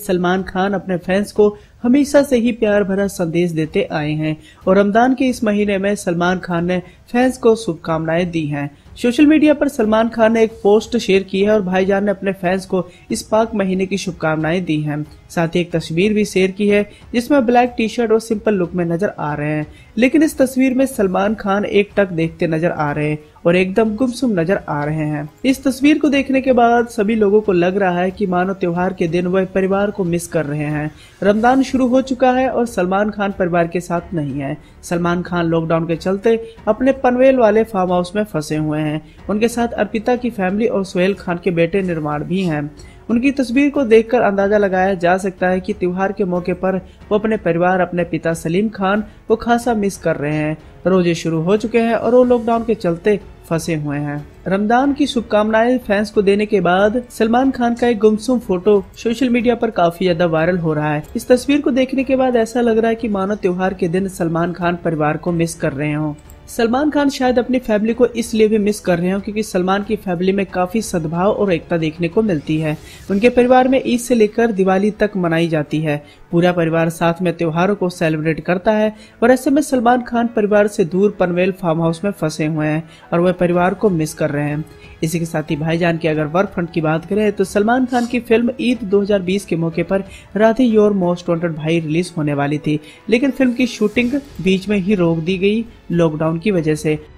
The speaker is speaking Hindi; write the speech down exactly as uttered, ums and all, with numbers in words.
सलमान खान अपने फैंस को हमेशा से ही प्यार भरा संदेश देते आए हैं और रमजान के इस महीने में सलमान खान ने फैंस को शुभकामनाएं दी हैं। सोशल मीडिया पर सलमान खान ने एक पोस्ट शेयर की है और भाईजान ने अपने फैंस को इस पाक महीने की शुभकामनाएं दी हैं। साथ ही एक तस्वीर भी शेयर की है जिसमें ब्लैक टी शर्ट और सिंपल लुक में नजर आ रहे हैं, लेकिन इस तस्वीर में सलमान खान एक टक देखते नजर आ रहे हैं और एकदम गुमसुम नजर आ रहे हैं। इस तस्वीर को देखने के बाद सभी लोगों को लग रहा है कि मानो त्योहार के दिन वह परिवार को मिस कर रहे हैं। रमजान शुरू हो चुका है और सलमान खान परिवार के साथ नहीं है। सलमान खान लॉकडाउन के चलते अपने पनवेल वाले फार्म हाउस में फंसे हुए हैं। उनके साथ अर्पिता की फैमिली और सोहेल खान के बेटे निर्माण भी हैं। उनकी तस्वीर को देखकर अंदाजा लगाया जा सकता है कि त्योहार के मौके पर वो अपने परिवार, अपने पिता सलीम खान को खासा मिस कर रहे हैं। रोजे शुरू हो चुके हैं और वो लॉकडाउन के चलते फंसे हुए हैं। रमजान की शुभकामनाएं फैंस को देने के बाद सलमान खान का एक गुमसुम फोटो सोशल मीडिया पर काफी ज्यादा वायरल हो रहा है। इस तस्वीर को देखने के बाद ऐसा लग रहा है कि मानो त्योहार के दिन सलमान खान परिवार को मिस कर रहे हों। सलमान खान शायद अपनी फैमिली को इसलिए भी मिस कर रहे हो क्योंकि सलमान की फैमिली में काफी सद्भाव और एकता देखने को मिलती है। उनके परिवार में ईद से लेकर दिवाली तक मनाई जाती है। पूरा परिवार साथ में त्योहारों को सेलिब्रेट करता है और ऐसे में सलमान खान परिवार से दूर पनवेल फार्म हाउस में फंसे हुए हैं और वह परिवार को मिस कर रहे हैं। इसी के साथ ही भाईजान की अगर वर्क फ्रंट की बात करें तो सलमान खान की फिल्म ईद दो हज़ार बीस के मौके पर Radhe your most wanted Bhai release होने वाली थी, लेकिन फिल्म की शूटिंग बीच में ही रोक दी गई लॉकडाउन की वजह से।